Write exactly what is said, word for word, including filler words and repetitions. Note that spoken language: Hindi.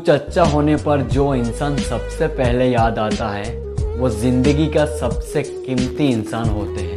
चच्चा होने पर जो इंसान सबसे पहले याद आता है वो ज़िंदगी का सबसे कीमती इंसान होते हैं।